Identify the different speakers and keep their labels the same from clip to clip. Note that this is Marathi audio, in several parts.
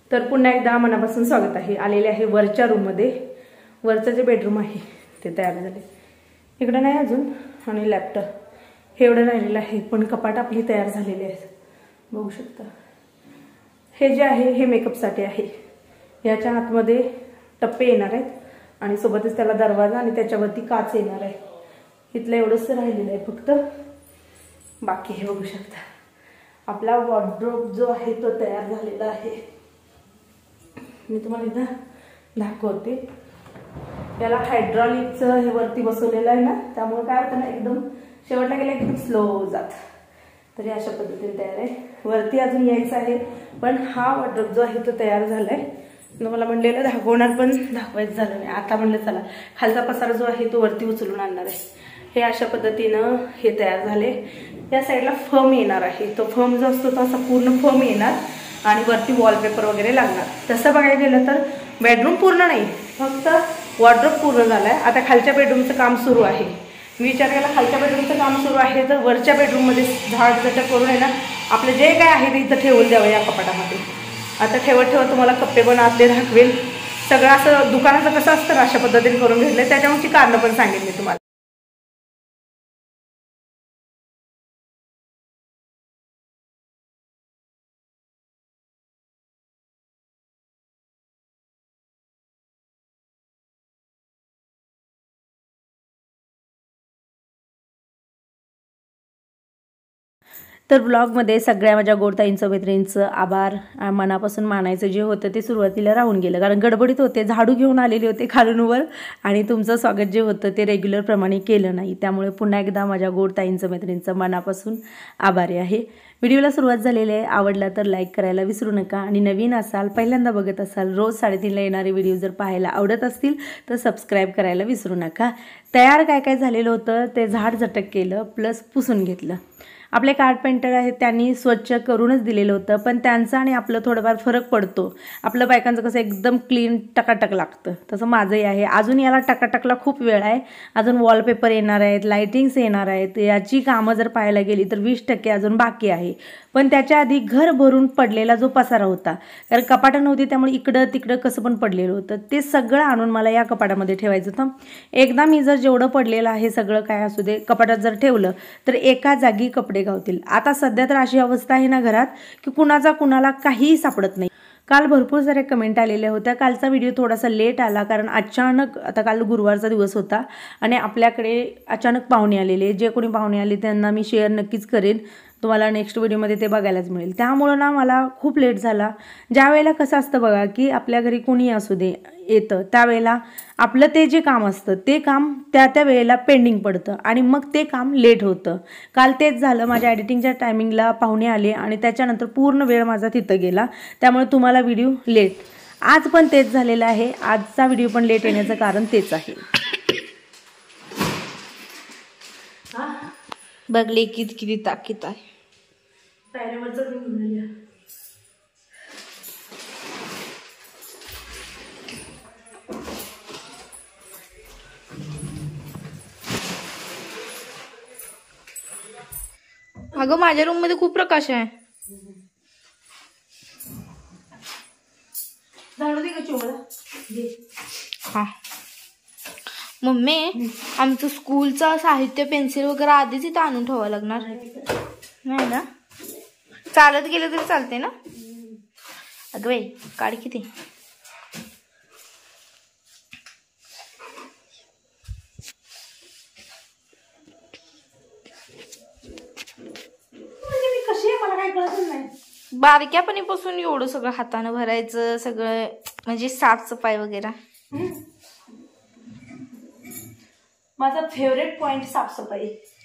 Speaker 1: तर पुन्हा एकदा मनापासून स्वागत आहे. आलेले आहे वरच्या रूममध्ये. वरचं जे बेडरूम आहे ते तयार झाले. इकडे नाही अजून. आणि लॅपटॉप हे एवढं राहिलेलं आहे, पण कपाट आपली तयार झालेले आहेत. बघू शकता. हे जे आहे हे मेकअपसाठी आहे. याच्या आतमध्ये टप्पे येणार आहेत आणि सोबतच त्याला दरवाजा आणि त्याच्यावरती काच येणार आहे. इथलं एवढंच राहिलेलं आहे फक्त. बाकी हे बघू शकता. आपला वॉर्डरोब जो आहे तो तयार झालेला आहे. मी तुम्हाला इथं दाखवते. याला हायड्रॉलिकचं हे वरती बसवलेलं आहे ना, त्यामुळे काय होतं ना, एकदम शेवटला गेला एकदम स्लो जात. तरी अशा पद्धतीने तयार आहे. वरती अजून यायचं आहे, पण हा वॉर्डरोब जो आहे तो तयार झालाय. मला म्हणलेलं दाखवणार, पण दाखवायचं झालं नाही. आता म्हणलं चला खालचा पसारा जो आहे तो वरती उचलून आणणार आहे. हे अशा पद्धतीनं हे तयार झाले. या साईडला फर्म येणार आहे. तो फर्म जो असतो तो असा पूर्ण फर्म येणार आणि वरती वॉलपेपर वगैरे लागणार. तसं बघायला गेलं तर बेडरूम पूर्ण नाही, फक्त वॉर्डरोब पूर्ण झालाय. आता खालच्या बेडरूमचं काम सुरू आहे. मी विचार केला खालच्या बेडरूमचं काम सुरू आहे तर वरच्या बेडरूममध्ये झाड जटक करून आहे ना, आपलं जे काय आहे ते इथं ठेवून द्यावं या कपाटामध्ये. आता ठेवत तुम्हाला कप्पे पण आतले दाखवेल. सगळं असं दुकानाचं कसं असतं अशा पद्धतीने करून घेतलंय. त्याच्यामुळे कारणं पण सांगेन मी तुम्हाला. तर ब्लॉगमध्ये सगळ्या माझ्या गोडताईंचं मैत्रिणींचं आभार मनापासून मानायचं जे होतं ते सुरुवातीला राहून गेलं, कारण गडबडीत होते. झाडू घेऊन आलेले होते खालून वर आणि तुमचं स्वागत जे होतं ते रेग्युलर प्रमाणे केलं नाही. त्यामुळे पुन्हा एकदा माझ्या गोडताईंचं मैत्रिणींचं मनापासून आभारी आहे. व्हिडिओला सुरुवात झालेली आहे. आवडला तर लाईक करायला विसरू नका. आणि नवीन असाल, पहिल्यांदा बघत असाल, रोज 3:30ला येणारे व्हिडिओ जर पाहायला आवडत असतील तर सबस्क्राईब करायला विसरू नका. तयार काय काय झालेलं होतं ते झाड झटक केलं प्लस पुसून घेतलं. आपले कारपेंटर आहेत त्यांनी स्वच्छ करूनच दिलेलं होतं, पण त्यांचं आणि आपलं थोडंफार फरक पडतो. आपलं बायकांचं कसं एकदम क्लीन टकाटक लागतं, तसं माझंही आहे. अजून याला टकाटकला खूप वेळ आहे. अजून वॉलपेपर येणार आहेत, लाईटिंग्स येणार आहेत. याची कामं जर पाहायला गेली तर 20% अजून बाकी आहे. पण त्याच्या आधी घर भरून पडलेला जो पसारा होता, कारण कपाटं नव्हती त्यामुळे इकडं तिकडं कसं पण पडलेलं होतं, ते सगळं आणून मला या कपाटामध्ये ठेवायचं होतं. एकदा मी जर जेवढं पडलेलं आहे सगळं काय असू दे कपाटात जर ठेवलं तर एका जागी कपडे गावतील. आता सध्या तर अशी अवस्था आहे ना घरात की कुणाला काहीही सापडत नाही. काल भरपूर सारे कमेंट आलेल्या होत्या. कालचा व्हिडिओ थोडासा लेट आला, कारण अचानक आता काल गुरुवारचा दिवस होता आणि आपल्याकडे अचानक पाहुणे आलेले. जे कोणी पाहुणे आले त्यांना मी शेअर नक्कीच करेन. तुम्हाला नेक्स्ट व्हिडिओमध्ये ते बघायलाच मिळेल. त्यामुळं ना मला खूप लेट झाला. ज्या वेळेला कसं असतं बघा की आपल्या घरी कोणी असू दे येतं, त्यावेळेला आपलं ते जे काम असतं ते काम त्या वेळेला पेंडिंग पडतं आणि मग ते काम लेट होतं. काल तेच झालं. माझ्या एडिटिंगच्या टायमिंगला पाहुणे आले आणि त्याच्यानंतर पूर्ण वेळ माझा तिथं गेला. त्यामुळे तुम्हाला व्हिडिओ लेट. आज पण तेच झालेलं आहे. आजचा व्हिडिओ पण लेट येण्याचं कारण तेच आहे.
Speaker 2: बघले किती ताकीद आहे. अगं माझ्या रूम मध्ये खूप प्रकाश आहे. हा मम्मी, आमचं स्कूलचं साहित्य पेन्सिल वगैरे आधीच इथं आणून ठेवावं लागणार नाही ना? चालत गेलं तरी चालते ना? अगं बाई काढ किती. बारक्यापणीपासून एवढं सगळं हाताने भरायचं, सगळं म्हणजे साफसफाई वगैरे.
Speaker 1: माझा फेवरेट पॉइंट साफसफाई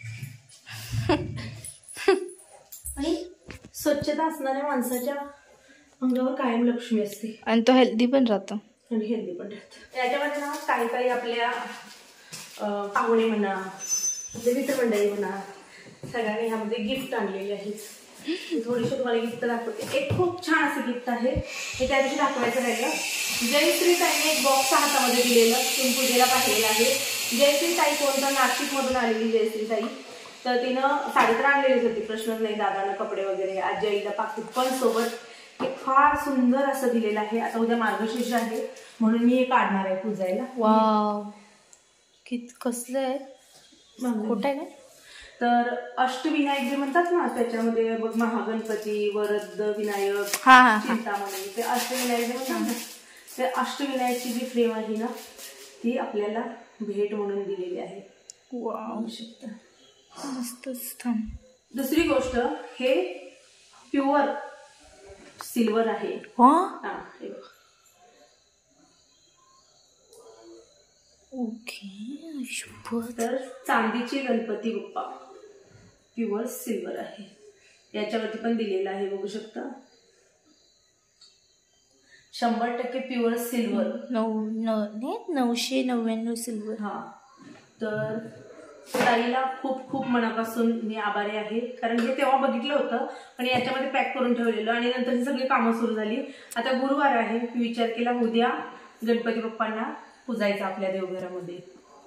Speaker 1: आणि स्वच्छता असणाऱ्या माणसाच्या अंगावर कायम लक्ष्मी असते
Speaker 2: आणि तो हेल्दी पण राहतो.
Speaker 1: आणि हेल्दी पण राहतो. याच्यामध्ये ना काही आपल्या पाहुणे म्हणा, आपले मित्रमंडळी म्हणा, सगळ्यांनी ह्यामध्ये गिफ्ट आणलेले आहेत. थोडीशी तुम्हाला गिफ्ट दाखवते. एक खूप छान असं गिफ्ट आहे, हे त्या दिवशी दाखवायचं राहिलं. जयश्री ताईने एक बॉक्स हातामध्ये दिलेलं, तुम्ही पूजेला पाहिलेलं आहे. जयश्री ताई कोणतं, नाशिकमधून आलेली जयश्री ताई. तर तिनं साडी तर आणलेलीच होती, प्रश्नच नाही. दादानं कपडे वगैरे, आजी आईला पाकिट पण सोबत. एक फार सुंदर असं दिलेलं आहे. आता उद्या मार्गशीर्ष आहे म्हणून मी हे काढणार आहे पूजायला.
Speaker 2: वाव, किती कसलं आहे, खोटं आहे ना.
Speaker 1: तर अष्टविनायक जे म्हणतात ना, त्याच्यामध्ये बघ महागणपती, वरद विनायक, चिंतामणी, ते अष्टविनायक जे म्हणतात ना, ते अष्टविनायकची जी फ्रेम आहे ना ती आपल्याला भेट म्हणून दिलेली आहे.
Speaker 2: वाव, मस्तच.
Speaker 1: दुसरी गोष्ट, हे प्युअर सिल्वर आहे. हे बघ.
Speaker 2: ओके.
Speaker 1: तर चांदीचे गणपती बाप्पा प्युअर सिल्वर आहे. याच्यावरती पण दिलेलं आहे, बघू शकता. 100% प्युअर सिल्वर.
Speaker 2: 999 सिल्वर.
Speaker 1: हा, तर ताईला खूप खूप मनापासून मी आभारी आहे. कारण हे तेव्हा बघितलं होतं पण याच्यामध्ये पॅक करून ठेवलेलं आणि नंतर ही सगळी कामं सुरू झाली. आता गुरुवार आहे, मी विचार केला उद्या गणपती बाप्पांना पूजायचं आपल्या देवघरामध्ये.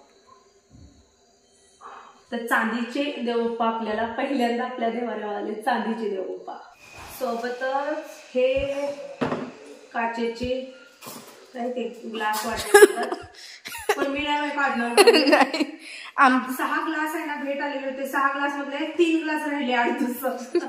Speaker 1: तर चांदीचे देवबाप्पा आपल्याला पहिल्यांदा आपल्या देवाला आले, चांदीचे देवबाप्पा. सोबतच हे काचेचे काय ते ग्लास वाटतात पण मी नाही काढणार. 6 ग्लास आहे ना भेट आलेले होते. 6 ग्लास मधले 3 ग्लास राहिले 8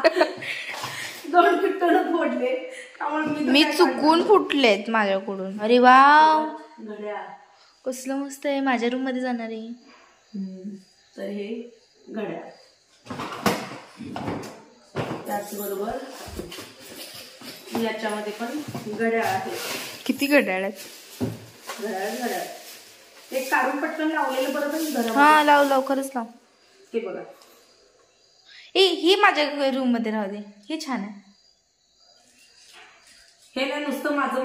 Speaker 1: 2 पिट्टोन फोडले.
Speaker 2: मी चुकून फुटलेत माझ्याकडून. अरे वाव,
Speaker 1: घड्याळ
Speaker 2: कसलं मस्त आहे, माझ्या रूम मध्ये जाणार आहे.
Speaker 1: तर हे घड्याळ, त्याचबरोबर याच्यामध्ये पण घड्याळ आहे.
Speaker 2: किती घड्याळ आहेत?
Speaker 1: घड्याळ एक काढून पटकन लावलेलं बरं पण.
Speaker 2: हा, लाव खरंच लाव.
Speaker 1: ते बघा,
Speaker 2: हे माझ्या रूम मध्ये राहू दे, हे छान आहे.
Speaker 1: हे नाही नुसतं माझं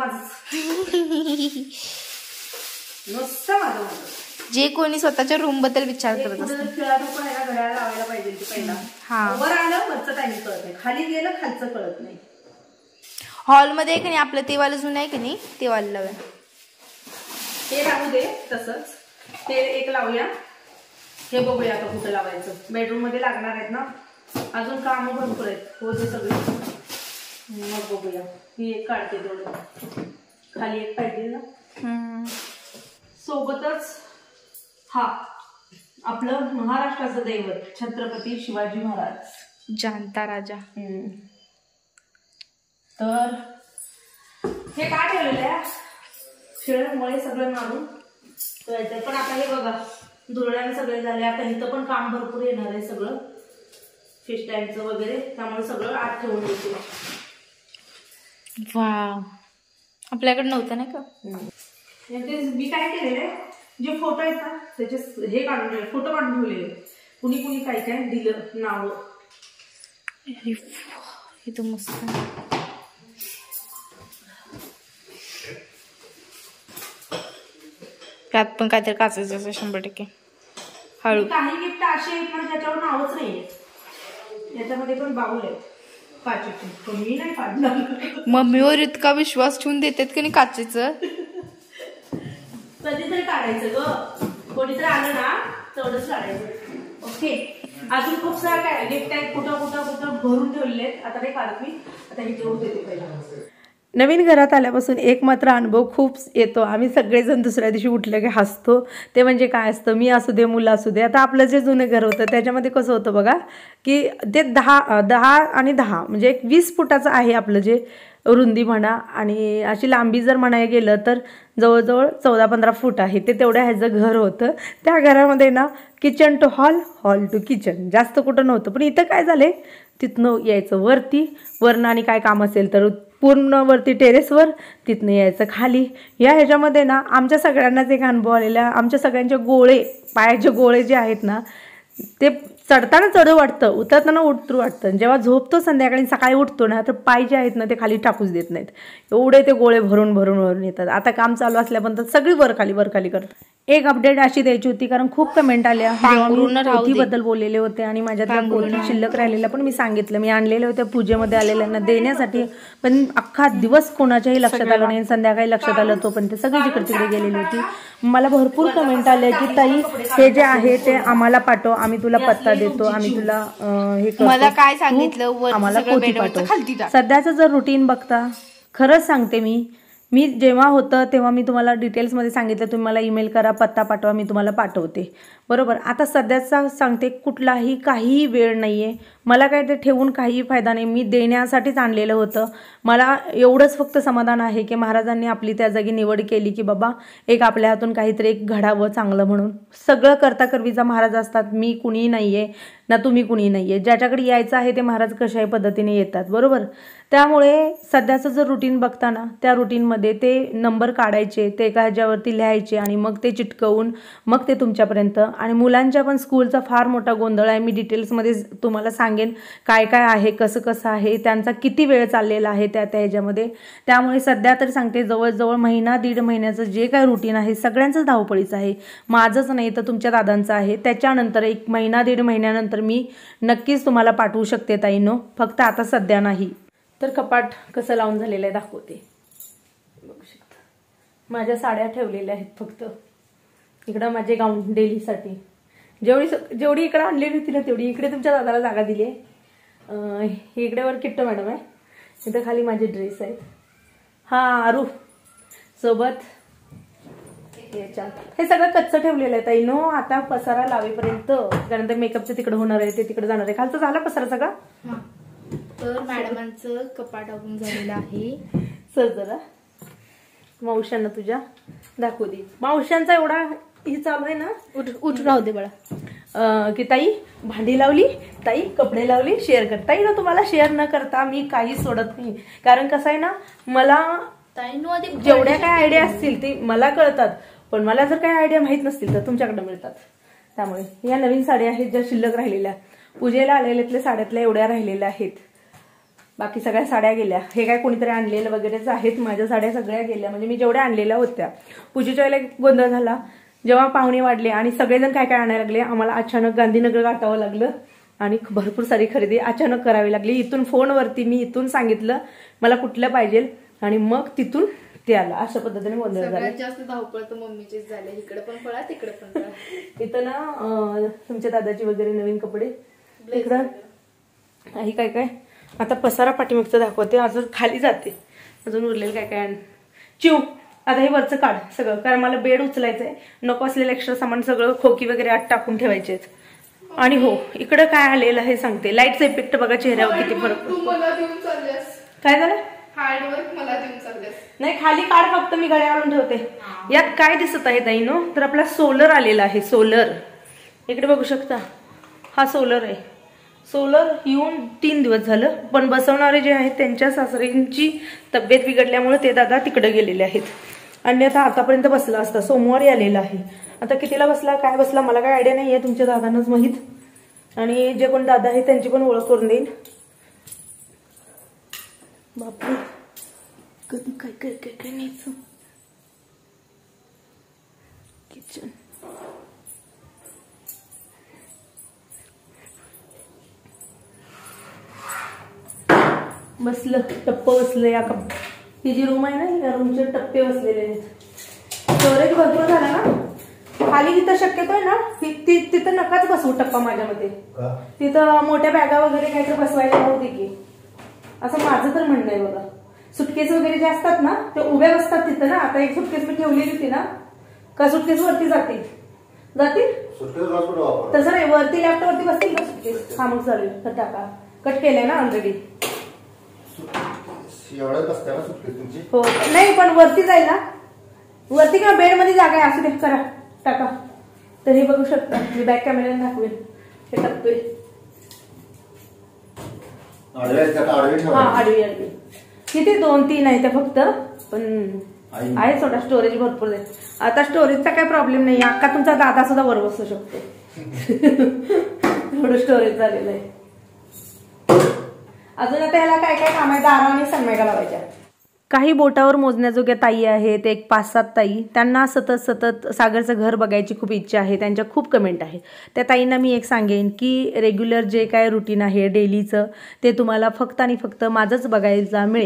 Speaker 1: नुसतं माझं.
Speaker 2: जे कोणी स्वतःच्या रूम बद्दल विचार करत असतं,
Speaker 1: घड्याळ लावायला पाहिजे ते पहिला. वर आलं वरचं टायमिंग कळत नाही, खाली गेलं खालचं कळत नाही.
Speaker 2: हॉलमध्ये की नाही आपलं तेवाला जुनं आहे की नाही, तेवाला लावूया.
Speaker 1: हे राहू दे तसंच, ते एक लावूया. हे बघूया आता कुठं लावायचं. बेडरूम मध्ये लागणार आहेत ना, अजून कामं भरपूर आहेत. हो ते सगळे मग बघूया. मी एक काढते तेवढं, खाली एक पाहिजे ना. सोबतच हा आपलं महाराष्ट्राचं दैवत छत्रपती शिवाजी महाराज,
Speaker 2: जाणता राजा.
Speaker 1: तर हे काय ठेवलेलं आहे, शिळ्यामुळे सगळं मारून करायचं. पण आता हे बघा धुरड्याने सगळे झाले. आता इथं पण काम भरपूर येणार आहे सगळं, फिश टँकचं वगैरे, त्यामुळे सगळं आत ठेवून देते.
Speaker 2: वाव, आपल्याकडे नव्हतं नाही का.
Speaker 1: मी काय केलेलं आहे, जे फोटो आहेत ना त्याचे हे काढून ठेवले, फोटो काढून ठेवलेले. कुणी कुणी काय काय दिलं नाव.
Speaker 2: इथं मस्त. त्यात पण काहीतरी काचायचं असं 100%. हळू.
Speaker 1: काही गिफ्ट असे आहेत ना ज्याच्यावर नावच नाहीये. याच्यामध्ये पण बाऊल आहे काचेची, पण मी नाही काढणार.
Speaker 2: मम्मीवर इतका विश्वास ठेवून देतात की नाही काचेचं.
Speaker 1: कधीतरी काढायचं ग, कोणीतरी आलं ना तेवढंच काढायचं. ओके, अजून खूप सारं काय गिफ्ट आहेत, कुठं भरून ठेवलेले आहेत. आता नाही काढत मी, आता हे ठेवून देते पहिला. नवीन घरात आल्यापासून एक मात्र अनुभव खूप येतो. आम्ही सगळेजण दुसऱ्या दिवशी उठलं की हसतो. ते म्हणजे काय असतं, मी असू दे मुलं असू दे. आता आपलं जे जुनं घर होतं त्याच्यामध्ये कसं होतं बघा, की ते 10 आणि 10 म्हणजे एक 20 फुटाचं आहे आपलं जे रुंदी म्हणा, आणि अशी लांबी जर म्हणायला गेलं तर जवळजवळ 14-15 फूट आहे. ते तेवढ्या ह्याचं घर होतं. त्या घरामध्ये ना kitchen to hall, hall to kitchen, जास्त कुठं नव्हतं. पण इथं काय झाले, तिथनं यायचं वरती, वरनं आणि काय काम असेल तर पूर्ण वरती टेरेसवर, तिथनं यायचं खाली. या ह्याच्यामध्ये ना आमच्या सगळ्यांनाच एक अनुभव आलेला. आमच्या सगळ्यांचे गोळे, पायाचे गोळे जे आहेत ना ते चढताना चढू वाटतं, उतरताना उतरू वाटतं. जेव्हा झोपतो संध्याकाळी सकाळी उठतो ना तर पाय जे आहेत ना ते खाली टाकूच देत नाहीत. एवढे ते गोळे भरून येतात. आता काम चालू असल्यानंतर सगळी वर खाली करतात. एक अपडेट अशी द्यायची होती, कारण खूप कमेंट आल्या. पोथीबद्दल बोललेले होते आणि माझ्यातल्या पोथी शिल्लक राहिलेल्या पण मी सांगितलं. मी आणलेल्या होत्या पूजेमध्ये आलेल्यांना देण्यासाठी, पण अख्खा दिवस कोणाच्याही लक्षात आलं नाही. संध्याकाळी लक्षात आलं तो पण ते सगळी जिकडे तिकडे गेलेली होती. मला भरपूर कमेंट आल्या की ताई हे जे आहे ते आम्हाला पाठव, आम्ही तुला पत्ता देतो, आम्ही तुला हे करतो,
Speaker 2: मला काय
Speaker 1: तू
Speaker 2: सांगितलं वरती
Speaker 1: आम्हाला
Speaker 2: सगळं
Speaker 1: पोथी
Speaker 2: बेडवरचं
Speaker 1: पाठव.
Speaker 2: खालती टाक.
Speaker 1: सध्याचं जर रुटीन बघता, खरंच सांगते मी जेव्हा होतं तेव्हा मी तुम्हाला डिटेल्समध्ये सांगितलं, तुम्ही मला ईमेल करा, पत्ता पाठवा, मी तुम्हाला पाठवते, बरोबर. आता सध्याचा सांगते, कुठलाही काहीही वेळ नाही आहे मला, काय ते ठेवून काहीही फायदा नाही. मी देण्यासाठीच आणलेलं होतं. मला एवढंच फक्त समाधान आहे की महाराजांनी आपली त्या जागी निवड केली की बाबा एक आपल्या हातून काहीतरी एक घडावं चांगलं म्हणून. सगळं करता करवीचा महाराज असतात, मी कुणीही नाही आहे ना तुम्ही कुणी नाही आहे. ज्याच्याकडे यायचं आहे ते महाराज कशाही पद्धतीने येतात, बरोबर. त्यामुळे सध्याचं जर रुटीन बघताना त्या रुटीनमध्ये ते नंबर काढायचे, ते एका ह्याच्यावरती लिहायचे आणि मग ते चिटकवून मग ते तुमच्यापर्यंत. आणि मुलांच्या पण स्कूलचा फार मोठा गोंधळ आहे, मी डिटेल्समध्ये तुम्हाला सांगेन काय काय आहे, कसं कसं आहे, त्यांचा किती वेळ चाललेला आहे त्या ह्याच्यामध्ये. त्यामुळे सध्या तरी सांगते जवळजवळ महिना दीड महिन्याचं जे काय रुटीन आहे सगळ्यांचंच धावपळीचं आहे, माझंच नाही तर तुमच्या दादांचं आहे. त्याच्यानंतर एक महिना दीड महिन्यानंतर मी नक्कीच तुम्हाला पाठवू शकते ताईंनो, फक्त आता सध्या नाही. तर कपाट कसं लावून झालेलं आहे दाखवते, बघू शकता. माझ्या साड्या ठेवलेल्या आहेत फक्त. इकडं माझे गाऊन डेलीसाठी जेवढी इकडं आणलेली होती ना तेवढी इकडे तुमच्या दादाला जागा दिली आहे. इकडे वर किट्टो मॅडम आहे, इथं खाली माझे ड्रेस आहेत. हां आरू सोबत हे सगळं कच्चं ठेवलेलं आहे ताई नो. आता पसारा लावेपर्यंत, कारण मेकअपचं तिकडे होणार आहे, ते तिकडे जाणार आहे. खालचं झाला पसारा सगळा.
Speaker 2: तर मॅडमांचं कपाट आवरून झालेलं आहे.
Speaker 1: सर जरा मावशांना तुझ्या दाखवू दे. मावशांचा एवढा हे चालू आहे ना,
Speaker 2: उठ राहू दे बाळा.
Speaker 1: की ताई भांडी लावली, ताई कपडे लावली, शेअर कर. ताई ना तुम्हाला शेअर न करता मी काही सोडत नाही, कारण कसं आहे ना, मला जेवढ्या काय आयडिया असतील ते मला कळतात, पण मला जर काही आयडिया माहित नसतील तर तुमच्याकडे मिळतात. त्यामुळे या नवीन साड्या आहेत ज्या शिल्लक राहिलेल्या, पूजेला आलेल्यातल्या साड्यातल्या एवढ्या राहिलेल्या आहेत, बाकी सगळ्या साड्या गेल्या. हे काय कोणीतरी आणलेलं वगैरेच आहेत, माझ्या साड्या सगळ्या गेल्या, म्हणजे मी जेवढ्या आणलेल्या होत्या. पूजेच्या वेळेला गोंधळ झाला, जेव्हा पाहुणे वाढले आणि सगळेजण काय काय आणायला लागले, आम्हाला अचानक गांधीनगर गाठावं लागलं आणि भरपूर सारी खरेदी अचानक करावी लागली. इथून फोनवरती मी इथून सांगितलं मला कुठलं पाहिजे आणि मग तिथून ते आलं. अशा पद्धतीने गोंधळ झाला.
Speaker 2: जास्त धावपळ तर मम्मीचीच झाली, इकडे पण पळा तिकडे पण पळा.
Speaker 1: इथं ना तुमच्या दादाची वगैरे नवीन कपडे, इकडं काही काय काय. आता पसारा पाठीमागचं दाखवते, अजून खाली जाते, अजून उरलेलं काय काय. चिव आता हे वरचं काढ सगळं, कारण मला बेड उचलायचंय, नको असलेलं एक्स्ट्रा सामान सगळं खोकी वगैरे आत टाकून ठेवायचे. आणि हो इकडं काय आलेलं हे सांगते, लाईटचा इफेक्ट बघा चेहऱ्यावर किती फरक पडतो. काय झालं,
Speaker 2: हार्डवर्क मला देऊन चाललेस.
Speaker 1: नाही खाली काढ फक्त, मी घड्याळ आणून ठेवते. यात काय दिसत आहे ताई नो, तर आपला सोलर आलेला आहे. सोलर इकडे बघू शकता, हा सोलर आहे. सोलर येऊन 3 दिवस झालं, पण बसवणारे जे आहेत त्यांच्या सासऱ्यांची तब्येत बिघडल्यामुळे ते दादा तिकडे गेलेले आहेत. अन्यथा आतापर्यंत बसला असता, सोमवारी आलेला आहे. आता कितीला बसला काय बसला मला काय आयडिया नाही आहे, तुमच्या दादांनाच माहीत. आणि जे कोण दादा आहेत त्यांची पण ओळख करून देईल. बापरे कधी काय काय काय काय न्यायचं. किचन बसलं, टप्प बसलं. या ही जी रूम आहे ना, या रूमचे टप्पे बसलेले आहेत. स्टोरेज भरपूर झाला ना, खाली जिथं शक्यतो आहे ना तिथं नकाच बसवू टप्पा. माझ्यामध्ये तिथं मोठ्या बॅगा वगैरे काहीतरी बसवायला होते की, असं माझं तर म्हणणं आहे बघा. सुटकेस वगैरे जे असतात ना ते उभ्या बसतात तिथं ना. आता एक सुटकेस मी ठेवलेली होती ना, का सुटकेस वरती जातील तसं नाही, वरती लॅपटॉपवरती बसतील का सुटकेस. हा मग चालेल, तर टाका, कट केलंय ना ऑलरेडी. हो नाही पण वरती जाईल ना, वरती किंवा बेड मध्ये जागा आहे असं ते करा, टाका. तर हे बघू शकता, मी बॅक कॅमेऱ्याने दाखवेल. हे टाकतोय हा आडवी आडवी. किती 2-3 आहे त्या फक्त, पण आहे थोडा स्टोरेज भरपूर आहे. आता स्टोरेजचा काय प्रॉब्लेम नाही, अख्खा तुमचा दादा सुद्धा वर बसू शकतो. थोडं स्टोरेज झालेलं आहे. अजून आता याला काय काय काम आहे, दारा आणि सनमायका लावायच्या. काही बोटावर मोजण्याजोग्या ताई आहेत, एक 5-7 ताई. त्यांना सतत सागरचं घर बघायची खूप इच्छा आहे, त्यांच्या खूप कमेंट आहे. त्या ताईंना मी एक सांगेन की रेग्युलर जे काय रुटीन आहे डेलीचं ते तुम्हाला फक्त आणि फक्त माझंच बघायला मिळेल.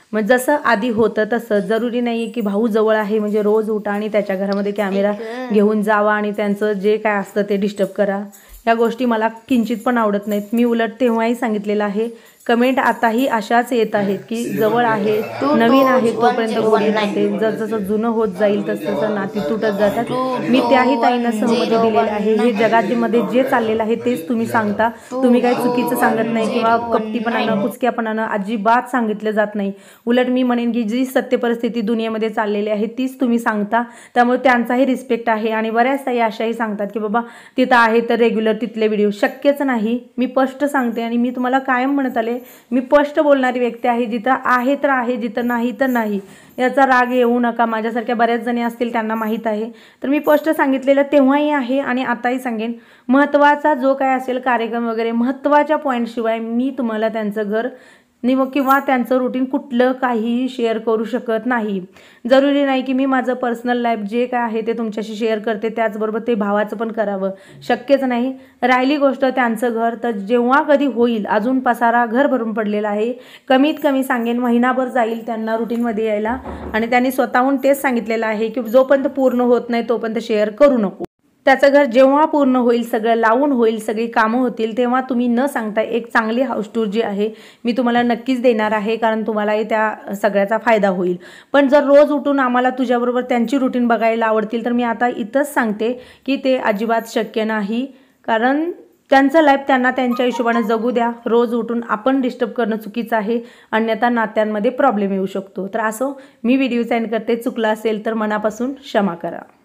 Speaker 1: मग जसं आधी होतं तसं जरुरी नाही आहे की भाऊ जवळ आहे म्हणजे रोज उठा आणि त्याच्या घरामध्ये कॅमेरा घेऊन जावा आणि त्यांचं जे काय असतं ते डिस्टर्ब करा. या गोष्टी मला किंचित पण आवडत नाहीत. मी उलट तेव्हाही सांगितलेलं आहे. कमेंट आताही अशाच येत आहेत की जवळ आहे, नवीन आहे तोपर्यंत गोडी राहते, जसं जुनं होत जाईल तसं नाती तुटत जातात. मी त्याही ताईंना सहमती दिलेली आहे. हे जगामध्ये जे चाललेलं आहे तेच तुम्ही सांगता. तुम्ही काही चुकीचं सांगत नाही किंवा कपटीपणानं कुचक्यापणानं अजिबात सांगितलं जात नाही. उलट मी म्हणेन की जी सत्य परिस्थिती दुनियेमध्ये चाललेली आहे तीच तुम्ही सांगता. त्यामुळे त्यांचाही रिस्पेक्ट आहे. आणि बऱ्याच ताई अशाही सांगतात की बाबा तिथं आहे तर रेग्युलर तिथले व्हिडिओ. शक्यच नाही. मी स्पष्ट सांगते आणि मी तुम्हाला कायम म्हणत आले मी स्पष्ट बोलणारी व्यक्ती आहे. जिथं आहे तर आहे, जिथं नाही तर नाही. याचा राग येऊ नका. माझ्यासारख्या बऱ्याच जणी असतील त्यांना माहीत आहे. तर मी स्पष्ट सांगितलेलं तेव्हाही आहे आणि आताही सांगेन. महत्त्वाचा जो काय असेल कार्यक्रम वगैरे महत्त्वाच्या पॉईंटशिवाय मी तुम्हाला त्यांचं घर किंवा त्यांचं रुटीन कुठलं काहीही शेअर करू शकत नाही. जरुरी नाही की मी माझं पर्सनल लाईफ जे काय आहे ते तुमच्याशी शेअर करते त्याचबरोबर ते भावाचं पण करावं. शक्यच नाही. राहिली गोष्ट त्यांचं घर, तर जेव्हा कधी होईल, अजून पसारा घर भरून पडलेला आहे. कमीत कमी सांगेन महिनाभर जाईल त्यांना रुटीनमध्ये यायला. आणि त्यांनी स्वतःहून तेच सांगितलेलं आहे की जोपर्यंत पूर्ण होत नाही तोपर्यंत शेअर करू नको. त्याचं घर जेव्हा पूर्ण होईल, सगळं लावून होईल, सगळी कामं होतील, तेव्हा तुम्ही न सांगता एक चांगली हाऊस टूर जी आहे मी तुम्हाला नक्कीच देणार आहे. कारण तुम्हालाही त्या सगळ्याचा फायदा होईल. पण जर रोज उठून आम्हाला तुझ्याबरोबर त्यांची रुटीन बघायला आवडतील तर मी आता इथंच सांगते की ते अजिबात शक्य नाही. कारण त्यांचं लाईफ त्यांना त्यांच्या हिशोबाने जगू द्या. रोज उठून आपण डिस्टर्ब करणं चुकीचं आहे. अन्यथा नात्यांमध्ये प्रॉब्लेम येऊ शकतो. तर असो मी व्हिडिओ सेंड करते. चुकलं असेल तर मनापासून क्षमा करा.